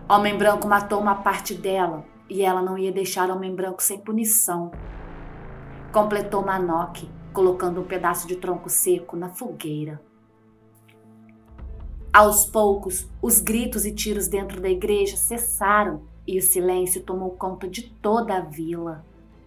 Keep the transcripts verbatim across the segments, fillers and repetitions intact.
Homem Branco matou uma parte dela e ela não ia deixar Homem Branco sem punição. Completou Manoque, colocando um pedaço de tronco seco na fogueira. Aos poucos, os gritos e tiros dentro da igreja cessaram e o silêncio tomou conta de toda a vila.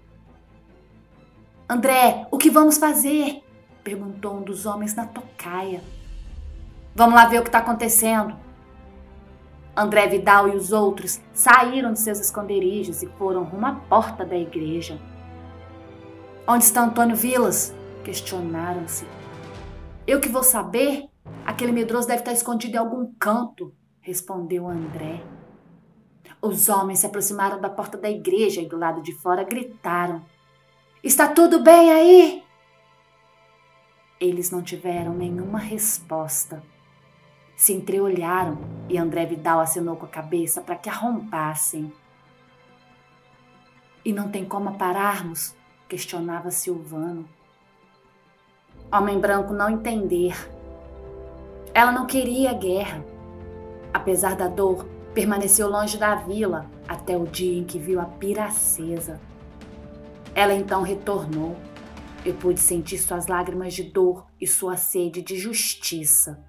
André, o que vamos fazer? Perguntou um dos homens na tocaia. Vamos lá ver o que está acontecendo. André Vidal e os outros saíram de seus esconderijos e foram rumo à porta da igreja. Onde está Antônio Vilas? Questionaram-se. Eu que vou saber? Aquele medroso deve estar escondido em algum canto, respondeu André. Os homens se aproximaram da porta da igreja e do lado de fora gritaram. Está tudo bem aí? Eles não tiveram nenhuma resposta. Se entreolharam e André Vidal acenou com a cabeça para que arrombassem. E não tem como pararmos? Questionava Silvano. Homem Branco não entender. Ela não queria guerra. Apesar da dor, permaneceu longe da vila até o dia em que viu a pira acesa. Ela então retornou. Eu pude sentir suas lágrimas de dor e sua sede de justiça.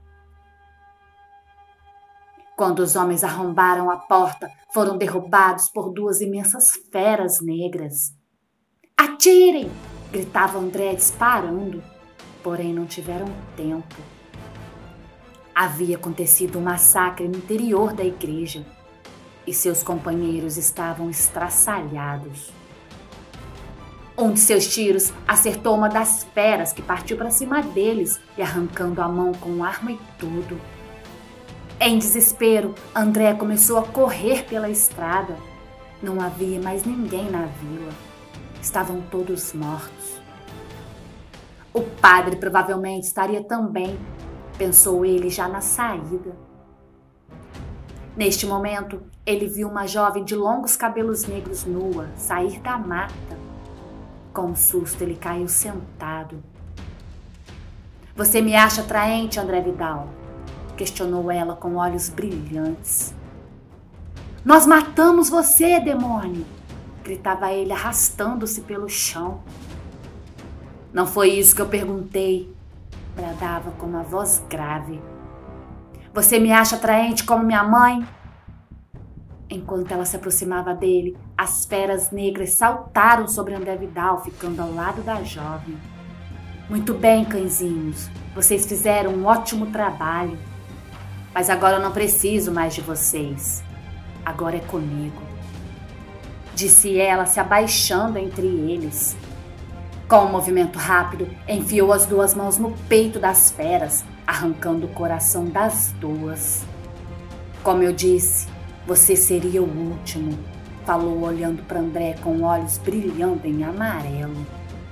Quando os homens arrombaram a porta, foram derrubados por duas imensas feras negras. Atirem! Gritava André disparando, porém não tiveram tempo. Havia acontecido um massacre no interior da igreja e seus companheiros estavam estraçalhados. Um de seus tiros acertou uma das feras que partiu para cima deles e arrancando a mão com arma e tudo. Em desespero, André começou a correr pela estrada. Não havia mais ninguém na vila. Estavam todos mortos. O padre provavelmente estaria também, pensou ele já na saída. Neste momento, ele viu uma jovem de longos cabelos negros nua sair da mata. Com um susto, ele caiu sentado. Você me acha atraente, André Vidal? Questionou ela com olhos brilhantes. Nós matamos você, demônio! Gritava ele arrastando-se pelo chão. Não foi isso que eu perguntei, bradava com uma voz grave. Você me acha atraente como minha mãe? Enquanto ela se aproximava dele, as feras negras saltaram sobre André Vidal, ficando ao lado da jovem. Muito bem, cãezinhos, vocês fizeram um ótimo trabalho. Mas agora eu não preciso mais de vocês. Agora é comigo. Disse ela, se abaixando entre eles. Com um movimento rápido, enfiou as duas mãos no peito das feras, arrancando o coração das duas. Como eu disse, você seria o último, falou olhando para André com olhos brilhando em amarelo.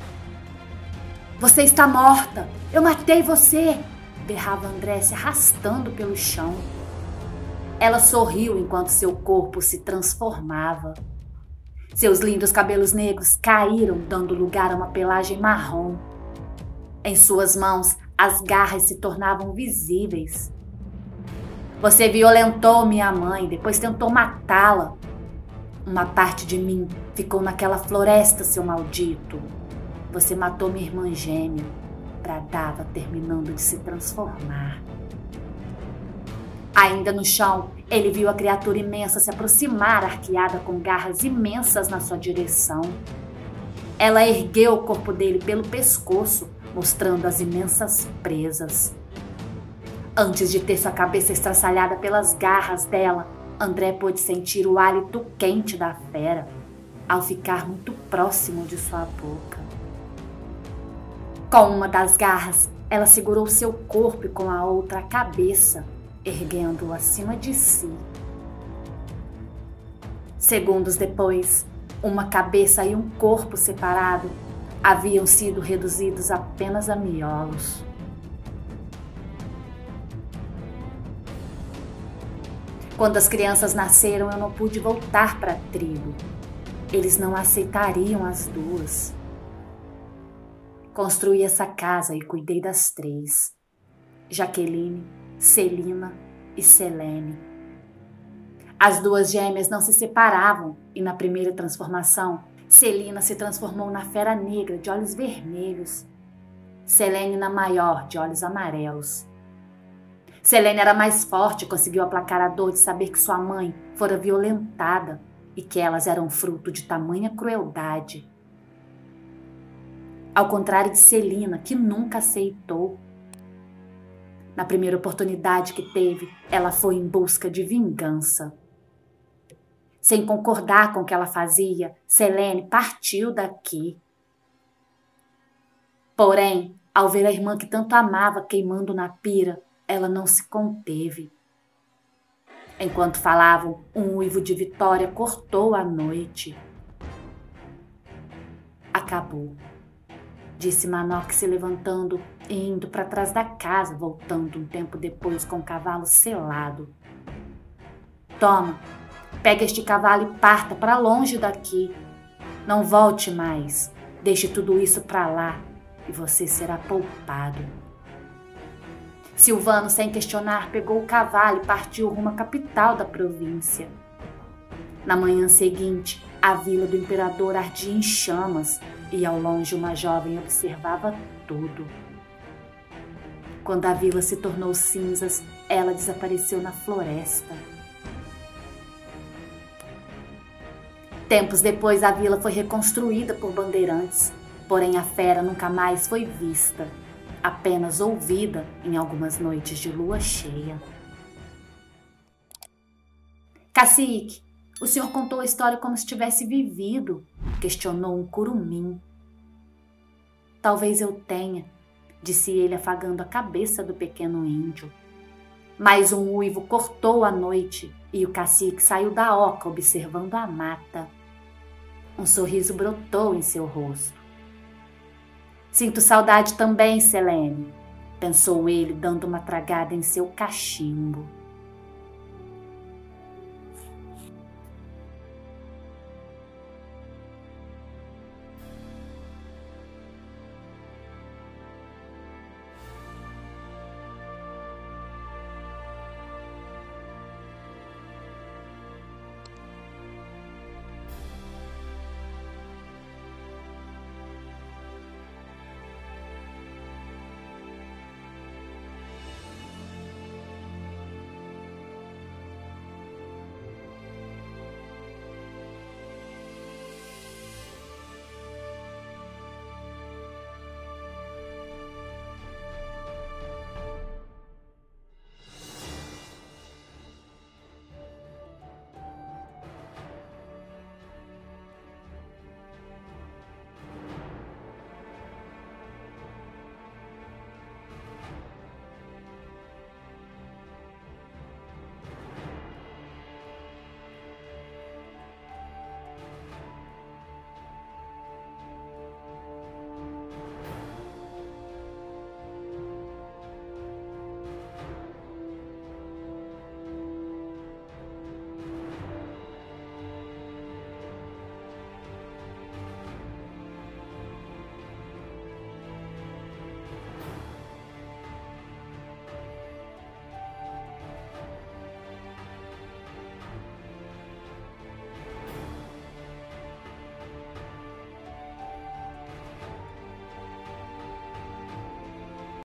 Você está morta! Eu matei você! Berrava André se arrastando pelo chão. Ela sorriu enquanto seu corpo se transformava. Seus lindos cabelos negros caíram, dando lugar a uma pelagem marrom. Em suas mãos, as garras se tornavam visíveis. Você violentou minha mãe, depois tentou matá-la. Uma parte de mim ficou naquela floresta, seu maldito. Você matou minha irmã gêmea. Bradava, terminando de se transformar. Ainda no chão, ele viu a criatura imensa se aproximar, arqueada com garras imensas na sua direção. Ela ergueu o corpo dele pelo pescoço, mostrando as imensas presas. Antes de ter sua cabeça estraçalhada pelas garras dela, André pôde sentir o hálito quente da fera, ao ficar muito próximo de sua boca. Com uma das garras, ela segurou seu corpo e com a outra a cabeça, erguendo-o acima de si. Segundos depois, uma cabeça e um corpo separado haviam sido reduzidos apenas a miolos. Quando as crianças nasceram, eu não pude voltar para a tribo. Eles não aceitariam as duas. Construí essa casa e cuidei das três: Jaqueline, Celina e Selene. As duas gêmeas não se separavam e na primeira transformação, Celina se transformou na fera negra de olhos vermelhos, Selene na maior de olhos amarelos. Selene era mais forte e conseguiu aplacar a dor de saber que sua mãe fora violentada e que elas eram fruto de tamanha crueldade. Ao contrário de Celina, que nunca aceitou. Na primeira oportunidade que teve, ela foi em busca de vingança. Sem concordar com o que ela fazia, Selene partiu daqui. Porém, ao ver a irmã que tanto amava queimando na pira, ela não se conteve. Enquanto falavam, um uivo de vitória cortou a noite. Acabou, disse Manoque se levantando e indo para trás da casa, voltando um tempo depois com o cavalo selado. Toma, pega este cavalo e parta para longe daqui. Não volte mais, deixe tudo isso para lá e você será poupado. Silvano, sem questionar, pegou o cavalo e partiu rumo à capital da província. Na manhã seguinte, a vila do imperador ardia em chamas e ao longe uma jovem observava tudo. Quando a vila se tornou cinzas, ela desapareceu na floresta. Tempos depois, a vila foi reconstruída por bandeirantes, porém a fera nunca mais foi vista, apenas ouvida em algumas noites de lua cheia. Cacique, o senhor contou a história como se tivesse vivido, questionou um curumim. Talvez eu tenha, disse ele afagando a cabeça do pequeno índio. Mais um uivo cortou a noite e o cacique saiu da oca observando a mata. Um sorriso brotou em seu rosto. Sinto saudade também, Selene, pensou ele, dando uma tragada em seu cachimbo.